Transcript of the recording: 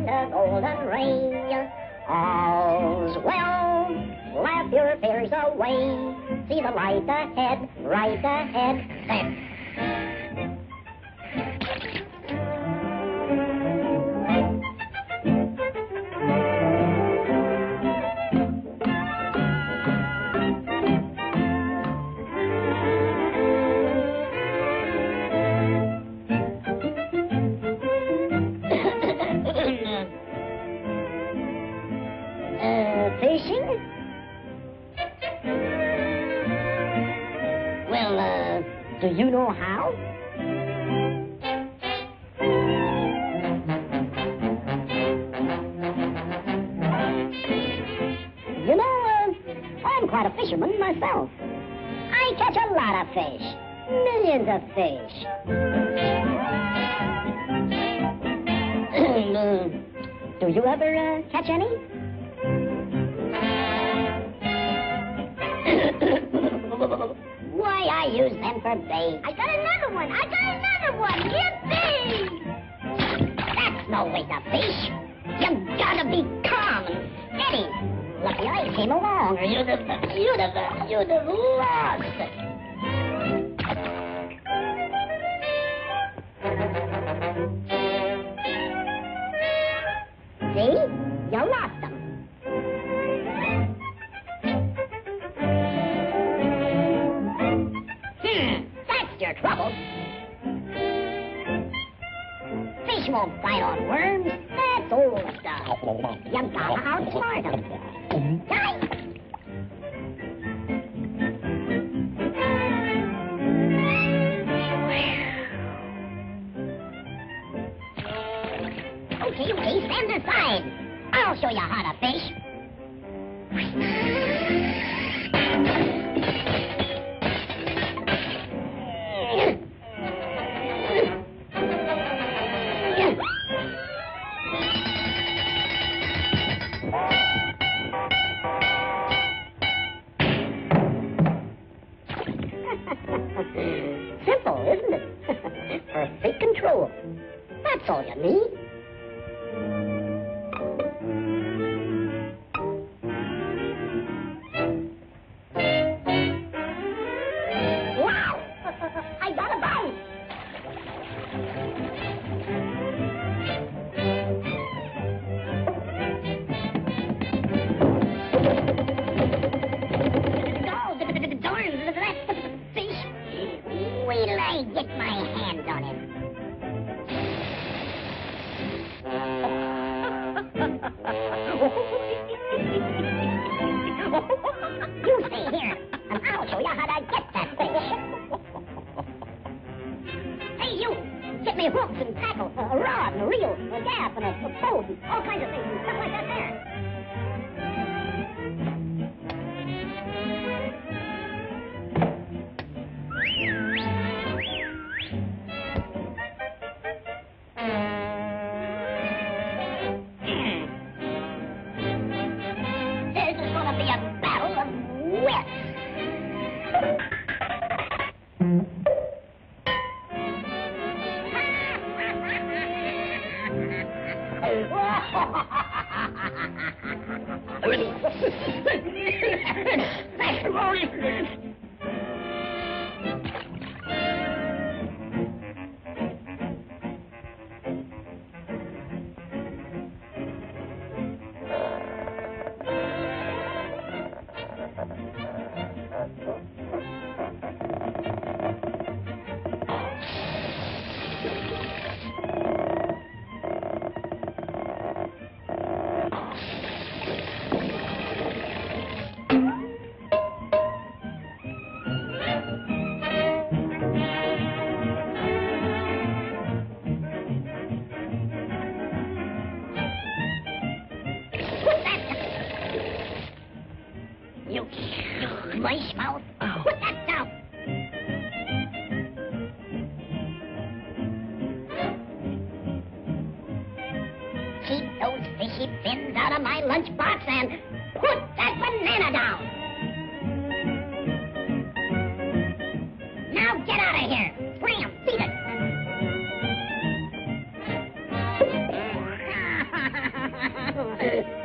the golden ray. All's well, laugh your fears away. See the light ahead, right ahead, set. Fishing? Well, do you know how? You know, I'm quite a fisherman myself. I catch a lot of fish. Millions of fish. Do you ever catch any? Why, I use them for bait. I got another one! Yippee! That's no way to fish. You gotta be calm and steady. Lucky I came along, or you'd have lost. See? You lost them. That's your trouble. Fish won't bite on worms. That's old stuff. You gotta outsmart them. Right? Okay, stand aside. I'll show you how to fish. Simple, isn't it? Perfect control. That's all you need. Wow! I got a bite! Darn, that fish! Wait till I get my hands on him. You stay here, and I'll show you how to get that fish. Hey, you! Get me hooks and tackle, a rod and a reel, a gaff and a boat, and all kinds of things and stuff like that there. This is going to be a battle of wits. You mice mouth. Put that down. Keep those fishy fins out of my lunchbox and put that banana down. Now get out of here. Scram, beat it. Johnny.